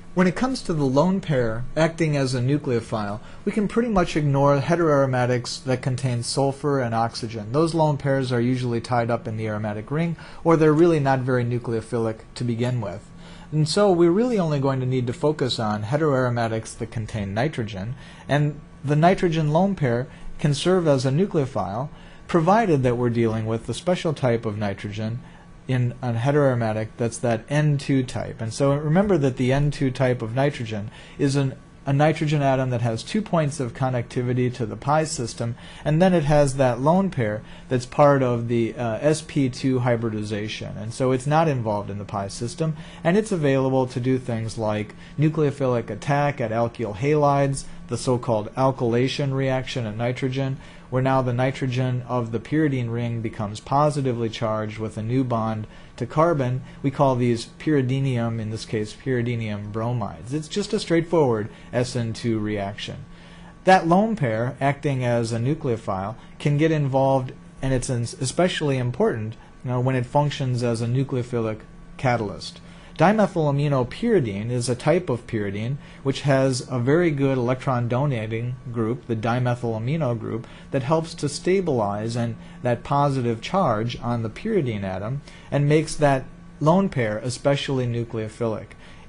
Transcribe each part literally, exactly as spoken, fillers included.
When it comes to the lone pair acting as a nucleophile, we can pretty much ignore heteroaromatics that contain sulfur and oxygen. Those lone pairs are usually tied up in the aromatic ring, or they're really not very nucleophilic to begin with. And so we're really only going to need to focus on heteroaromatics that contain nitrogen, and the nitrogen lone pair can serve as a nucleophile, provided that we're dealing with the special type of nitrogen in a heteroaromatic that's that N two type. And so remember that the N two type of nitrogen is an, a nitrogen atom that has two points of connectivity to the pi system, and then it has that lone pair that's part of the uh, S P two hybridization. And so it's not involved in the pi system, and it's available to do things like nucleophilic attack at alkyl halides, the so-called alkylation reaction at nitrogen, where now the nitrogen of the pyridine ring becomes positively charged with a new bond to carbon. We call these pyridinium, in this case pyridinium bromides. It's just a straightforward S N two reaction. That lone pair, acting as a nucleophile, can get involved, and it's especially important you know, when it functions as a nucleophilic catalyst. Dimethylaminopyridine is a type of pyridine which has a very good electron donating group, the dimethylamino group, that helps to stabilize and that positive charge on the pyridine atom and makes that lone pair especially nucleophilic.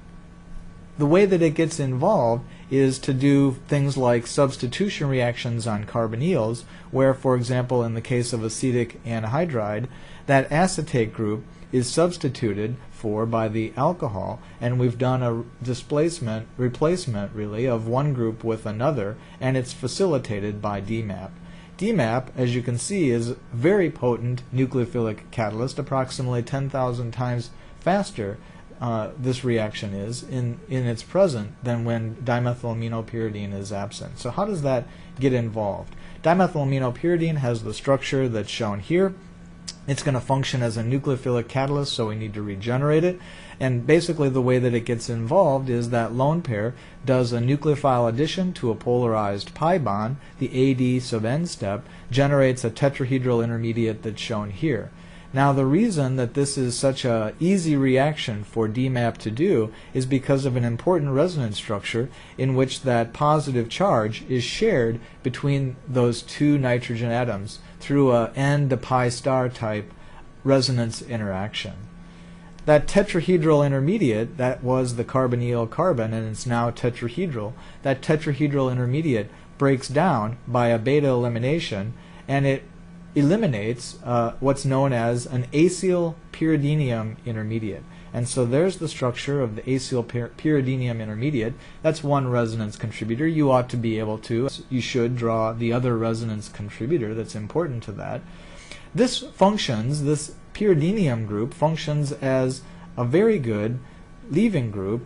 The way that it gets involved is to do things like substitution reactions on carbonyls, where, for example, in the case of acetic anhydride, that acetate group is substituted for by the alcohol, and we've done a displacement, replacement really, of one group with another, and it's facilitated by D MAP. D MAP, as you can see, is a very potent nucleophilic catalyst, approximately ten thousand times faster uh, this reaction is in, in its present than when dimethylaminopyridine is absent. So how does that get involved? Dimethylaminopyridine has the structure that's shown here. It's going to function as a nucleophilic catalyst, so we need to regenerate it. And basically the way that it gets involved is that lone pair does a nucleophile addition to a polarized pi bond. The A D sub N step generates a tetrahedral intermediate that's shown here. Now the reason that this is such an easy reaction for D MAP to do is because of an important resonance structure in which that positive charge is shared between those two nitrogen atoms through a N to pi star type resonance interaction. That tetrahedral intermediate, that was the carbonyl carbon, and it's now tetrahedral, that tetrahedral intermediate breaks down by a beta elimination, and it eliminates uh, what's known as an acyl pyridinium intermediate. And so there's the structure of the acyl pyridinium intermediate. That's one resonance contributor. You ought to be able to, you should draw the other resonance contributor that's important to that. This functions, this pyridinium group functions as a very good leaving group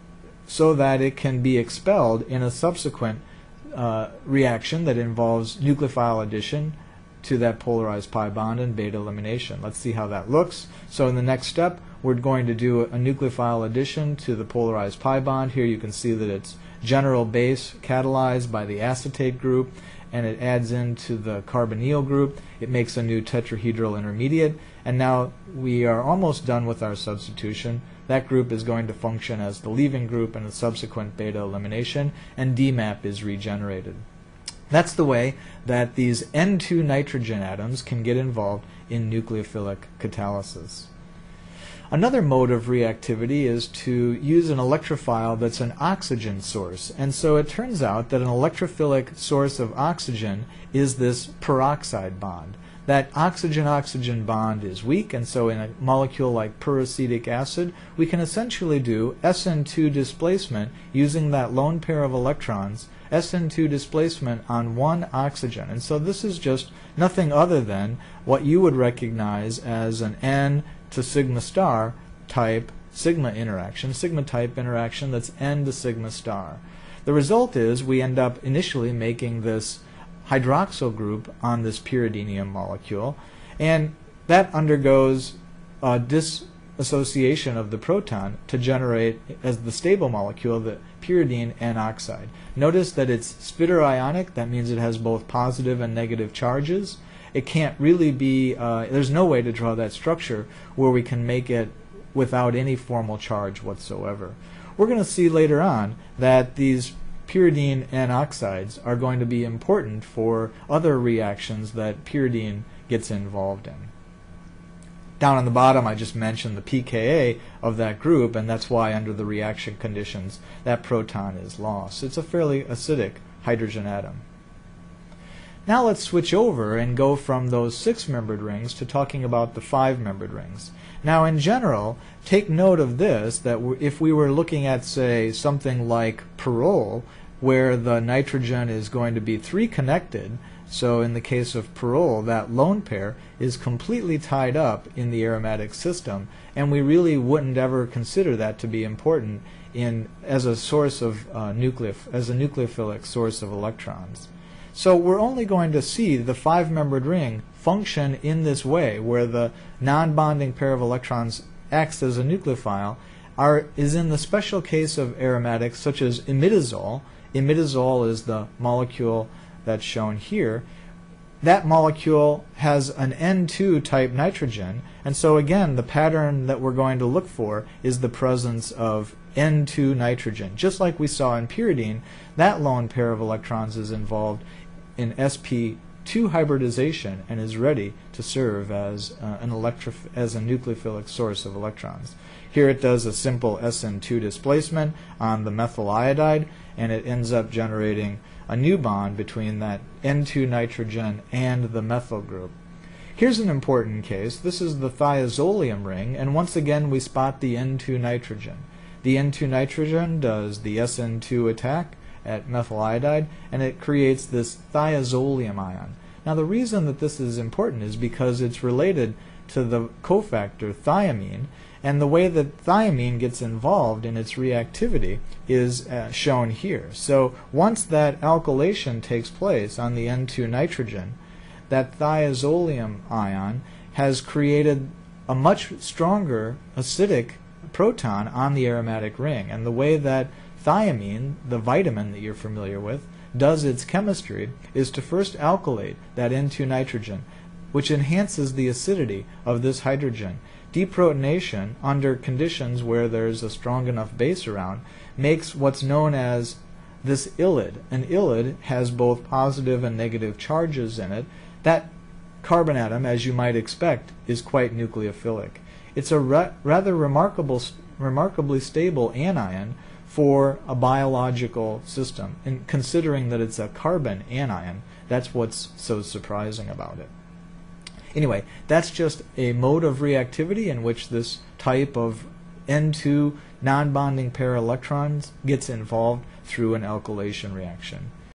so that it can be expelled in a subsequent uh, reaction that involves nucleophile addition to that polarized pi bond and beta elimination. Let's see how that looks. So in the next step, we're going to do a nucleophile addition to the polarized pi bond. Here you can see that it's general base catalyzed by the acetate group, and it adds into the carbonyl group. It makes a new tetrahedral intermediate, and now we are almost done with our substitution. That group is going to function as the leaving group in a subsequent beta elimination, and D MAP is regenerated. That's the way that these N two nitrogen atoms can get involved in nucleophilic catalysis. Another mode of reactivity is to use an electrophile that's an oxygen source. And so it turns out that an electrophilic source of oxygen is this peroxide bond. That oxygen-oxygen bond is weak, and so in a molecule like peracetic acid, we can essentially do S N two displacement using that lone pair of electrons, S N two displacement on one oxygen. And so this is just nothing other than what you would recognize as an N to sigma star type sigma interaction, sigma type interaction that's N to sigma star. The result is we end up initially making this hydroxyl group on this pyridinium molecule, and that undergoes a dissociation of the proton to generate, as the stable molecule, the pyridine N-oxide. Notice that it's spitterionic. That means it has both positive and negative charges. It can't really be, uh, there's no way to draw that structure where we can make it without any formal charge whatsoever. We're going to see later on that these pyridine N-Oxides are going to be important for other reactions that pyridine gets involved in. Down on the bottom I just mentioned the p K A of that group, and that's why under the reaction conditions that proton is lost. It's a fairly acidic hydrogen atom. Now let's switch over and go from those six-membered rings to talking about the five-membered rings. Now in general, take note of this, that if we were looking at, say, something like pyrrole, where the nitrogen is going to be three connected, so in the case of pyrrole, that lone pair is completely tied up in the aromatic system, and we really wouldn't ever consider that to be important in as a source of uh, nucleoph as a nucleophilic source of electrons. So we're only going to see the five-membered ring function in this way, where the non-bonding pair of electrons acts as a nucleophile, are, is in the special case of aromatics such as imidazole. Imidazole is the molecule that's shown here. That molecule has an N two type nitrogen, and so again the pattern that we're going to look for is the presence of N two nitrogen. Just like we saw in pyridine, that lone pair of electrons is involved in S P two hybridization and is ready to serve as uh, an electro- as a nucleophilic source of electrons. Here it does a simple S N two displacement on the methyl iodide, and it ends up generating a new bond between that N two nitrogen and the methyl group. Here's an important case. This is the thiazolium ring, and once again we spot the N two nitrogen. The N two nitrogen does the S N two attack at methyl iodide, and it creates this thiazolium ion. Now the reason that this is important is because it's related to the cofactor thiamine, and the way that thiamine gets involved in its reactivity is uh, shown here. So once that alkylation takes place on the N two nitrogen, that thiazolium ion has created a much stronger acidic proton on the aromatic ring, and the way that thiamine, the vitamin that you're familiar with, does its chemistry is to first alkylate that N two nitrogen, which enhances the acidity of this hydrogen. Deprotonation, under conditions where there's a strong enough base around, makes what's known as this ylide. An ylide has both positive and negative charges in it. That carbon atom, as you might expect, is quite nucleophilic. It's a ra rather remarkable, remarkably stable anion for a biological system, and considering that it's a carbon anion, that's what's so surprising about it. Anyway, that's just a mode of reactivity in which this type of N two non-bonding pair electrons gets involved through an alkylation reaction.